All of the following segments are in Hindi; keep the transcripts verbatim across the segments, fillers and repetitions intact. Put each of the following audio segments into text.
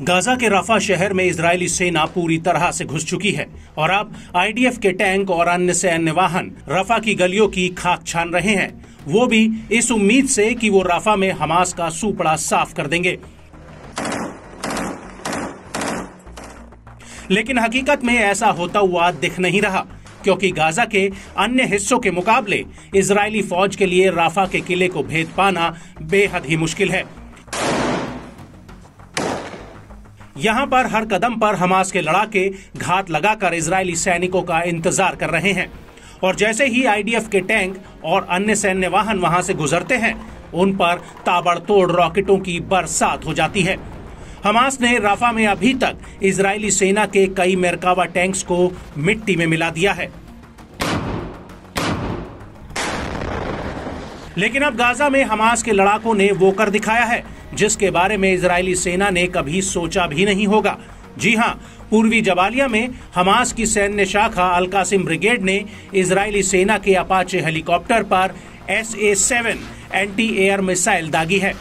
गाजा के रफा शहर में इजरायली सेना पूरी तरह से घुस चुकी है और अब आईडीएफ के टैंक और अन्य सैन्य वाहन रफा की गलियों की खाक छान रहे हैं, वो भी इस उम्मीद से कि वो रफा में हमास का सूपड़ा साफ कर देंगे। लेकिन हकीकत में ऐसा होता हुआ दिख नहीं रहा, क्योंकि गाजा के अन्य हिस्सों के मुकाबले इजरायली फौज के लिए राफा के किले को भेद पाना बेहद ही मुश्किल है। यहां पर हर कदम पर हमास के लड़ाके घात लगाकर इजरायली सैनिकों का इंतजार कर रहे हैं और जैसे ही आईडीएफ के टैंक और अन्य सैन्य वाहन वहां से गुजरते हैं, उन पर ताबड़तोड़ रॉकेटों की बरसात हो जाती है। हमास ने राफा में अभी तक इजरायली सेना के कई मेरकावा टैंक्स को मिट्टी में मिला दिया है, लेकिन अब गाजा में हमास के लड़ाकों ने वो कर दिखाया है जिसके बारे में इजरायली सेना ने कभी सोचा भी नहीं होगा। जी हां, पूर्वी जबालिया में हमास की सैन्य शाखा अल कासिम ब्रिगेड ने इजरायली सेना के अपाचे हेलीकॉप्टर पर S A seven anti air missile दागी है।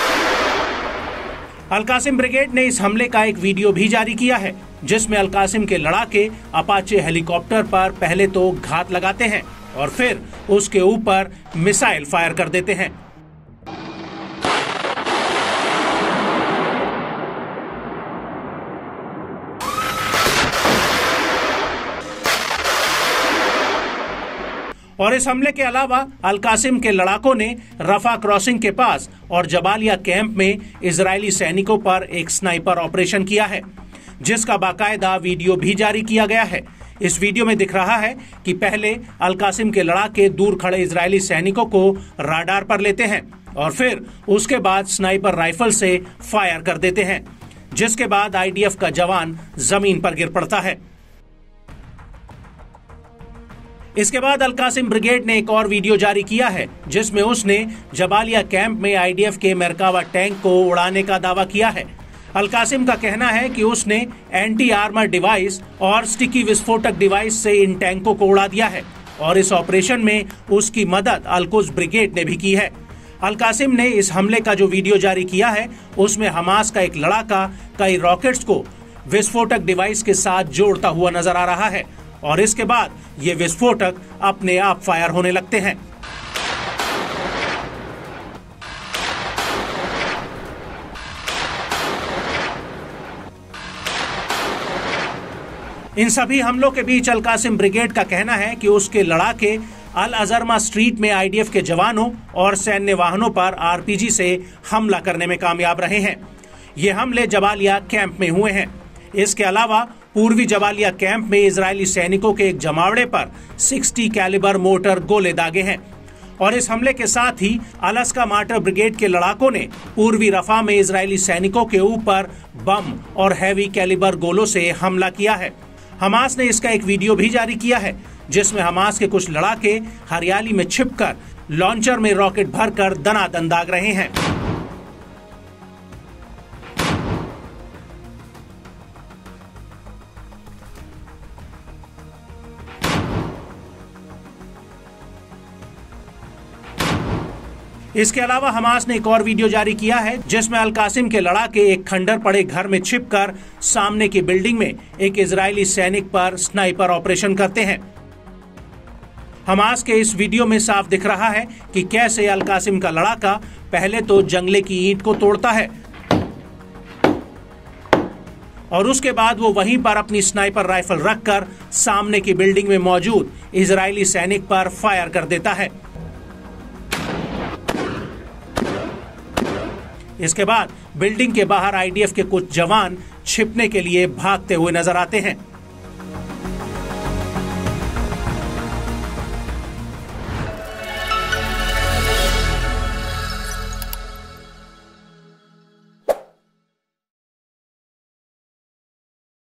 अल कासिम ब्रिगेड ने इस हमले का एक वीडियो भी जारी किया है, जिसमें अल कासिम के लड़ाके अपाचे हेलीकॉप्टर पर पहले तो घात लगाते हैं और फिर उसके ऊपर मिसाइल फायर कर देते हैं। और इस हमले के अलावा अल कासिम के लड़ाकों ने रफा क्रॉसिंग के पास और जबालिया कैंप में इजरायली सैनिकों पर एक स्नाइपर ऑपरेशन किया है, जिसका बाकायदा वीडियो भी जारी किया गया है। इस वीडियो में दिख रहा है कि पहले अल कासिम के लड़ाके दूर खड़े इजरायली सैनिकों को राडार पर लेते हैं और फिर उसके बाद स्नाइपर राइफल से फायर कर देते हैं, जिसके बाद आईडीएफ का जवान जमीन पर गिर पड़ता है। इसके बाद अल कासिम ब्रिगेड ने एक और वीडियो जारी किया है, जिसमें उसने जबालिया कैंप में आईडीएफ के मेरकावा टैंक को उड़ाने का दावा किया है। अल कासिम का कहना है कि उसने एंटी आर्मर डिवाइस और स्टिकी विस्फोटक डिवाइस से इन टैंकों को उड़ा दिया है और इस ऑपरेशन में उसकी मदद अल कुद्स ब्रिगेड ने भी की है। अल कासिम ने इस हमले का जो वीडियो जारी किया है, उसमें हमास का एक लड़ाका कई रॉकेट्स को विस्फोटक डिवाइस के साथ जोड़ता हुआ नजर आ रहा है और इसके बाद ये विस्फोटक अपने आप फायर होने लगते हैं। इन सभी हमलों के बीच अल कासिम ब्रिगेड का कहना है कि उसके लड़ाके अल अजरमा स्ट्रीट में आईडीएफ के जवानों और सैन्य वाहनों पर आरपीजी से हमला करने में कामयाब रहे हैं। ये हमले जबालिया कैंप में हुए हैं। इसके अलावा पूर्वी जबालिया कैंप में इजरायली सैनिकों के एक जमावड़े पर साठ कैलिबर मोटर गोले दागे हैं और इस हमले के साथ ही अलास्का मार्टर ब्रिगेड के लड़ाकों ने पूर्वी रफा में इजरायली सैनिकों के ऊपर बम और हैवी कैलिबर गोलों से हमला किया है। हमास ने इसका एक वीडियो भी जारी किया है, जिसमें हमास के कुछ लड़ाके हरियाली में छिपकर लॉन्चर में रॉकेट भरकर दनादन दाग रहे हैं। इसके अलावा हमास ने एक और वीडियो जारी किया है, जिसमें अल कासिम के लड़ाके एक खंडर पड़े घर में छिपकर सामने की बिल्डिंग में एक इजरायली सैनिक पर स्नाइपर ऑपरेशन करते हैं। हमास के इस वीडियो में साफ दिख रहा है कि कैसे अल कासिम का लड़ाका पहले तो जंगले की ईंट को तोड़ता है और उसके बाद वो वहीं पर अपनी स्नाइपर राइफल रखकर सामने की बिल्डिंग में मौजूद इजरायली सैनिक पर फायर कर देता है। इसके बाद बिल्डिंग के बाहर आईडीएफ के कुछ जवान छिपने के लिए भागते हुए नजर आते हैं।